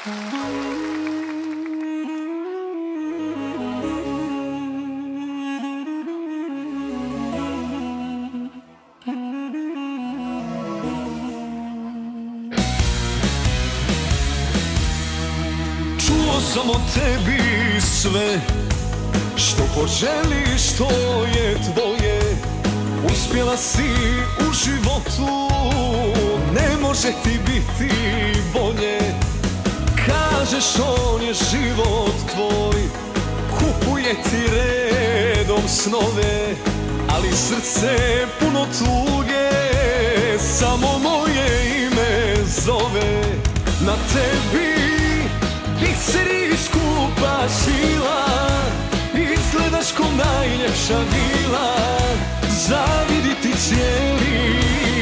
Čuo sam o tebi sve što poželiš, to je tvoje. Uspjela si u životu, ne može ti biti bolje. Kažeš on je život tvoj, kupuje ti redom snove, ali srce puno tuge samo moje ime zove. Na tebi biseri skupa sila, izgledaš ko najljepša vila, zavidi ti cijeli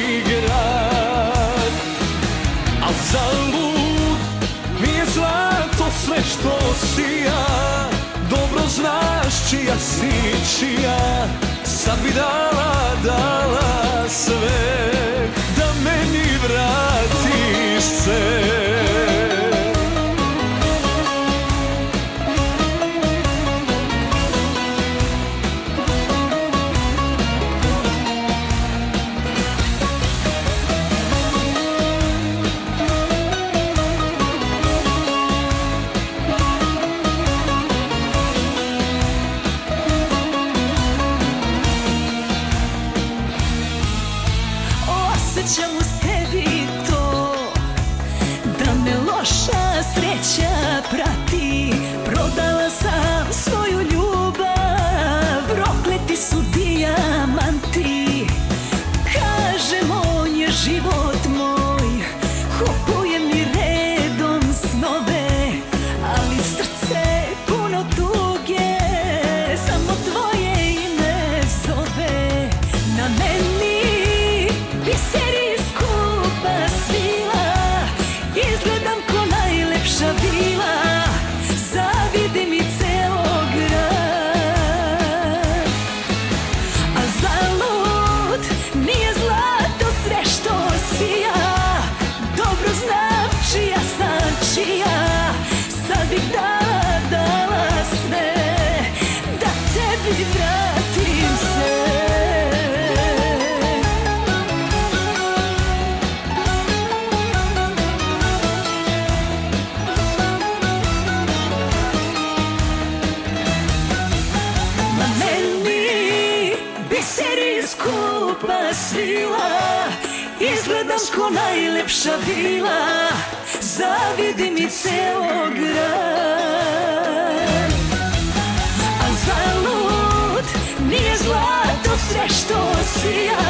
grad. Al zalud nije zlato sve što sija, dobro znaš čija si čija. Sad bi dala sve da meni vratiš se. Osjećam u sebi to da me loša sreća prati. Prodala sam svoju ljubav, prokleti su dijamanti. Kažem on je život moj, kupuje mi redom snove, ali srce puno tuge samo tvoje ime zove. Na meni biseri skupa svila, izgledam ko najlepša vila, zavidi mi ceo grad. A zalud nije zlato sve što sija, dobro znam čija sam čija. Sad bih dala sve da tebi vratim se. Biseri skupa svila, izgledam ko najlepša vila, zavidi mi ceo grad. A zalud nije zlato sve što sija,